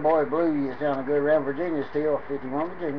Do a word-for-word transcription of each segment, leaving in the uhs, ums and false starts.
boy Blue, you sounding good around Virginia still, fifty-one Virginia.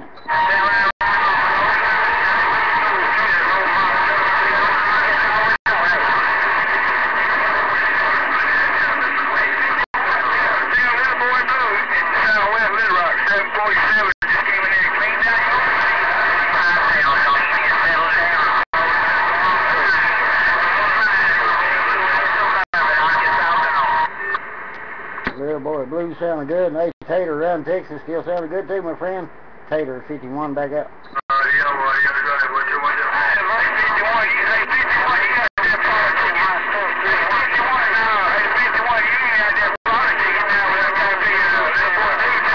Little boy Blue sounding good, and hey, Tater around Texas still sounding good too, my friend. Tater fifty-one back out. Uh, yeah, well, you gotta drive what you want to do. Hey, fifty-one, you say fifty-one, you got that politics. Hey, fifty-one, no, hey, fifty-one, you ain't got that politics now, but I gotta be a little boy.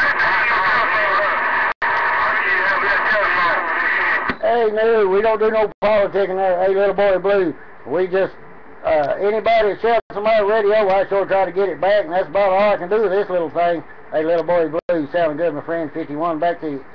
Hey, no, we don't do no politicking there. Hey, little boy Blue, we just, uh, anybody that shouts on my radio, I sure try to get it back, and that's about all I can do with this little thing. Hey, little boy Blue, sounding good, my friend, fifty-one, back to you.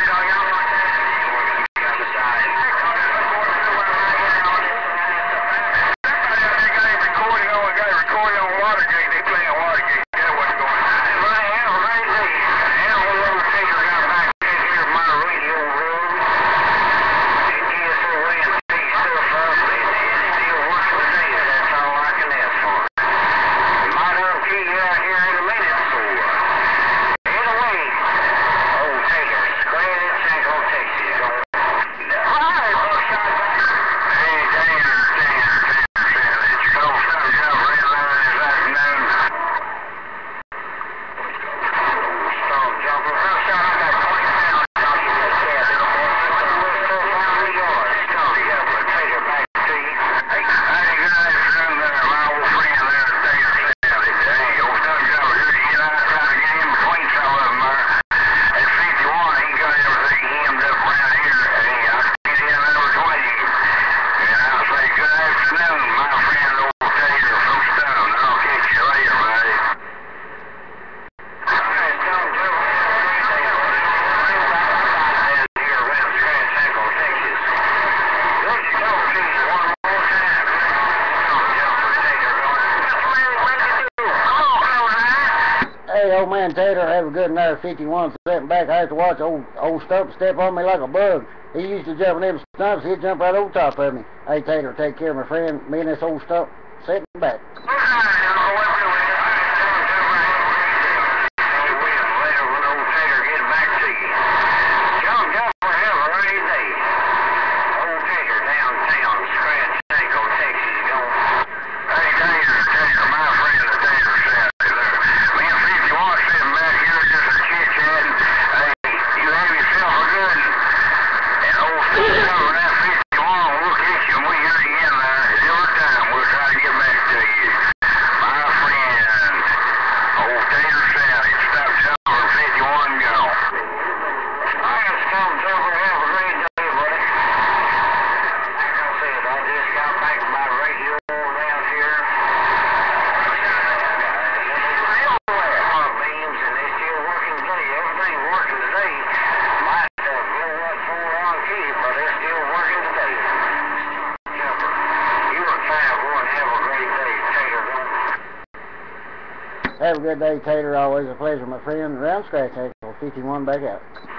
Hey, old man Tater, have a good night. fifty-one sitting back. I have to watch old old Stump step on me like a bug. He used to jump in them stumps. He'd jump right over top of me. Hey, Tater, take care, my friend. Me and this old Stump sitting back. Have a good day, Tater. Always a pleasure, my friend. Round Scratch, fifty-one back out.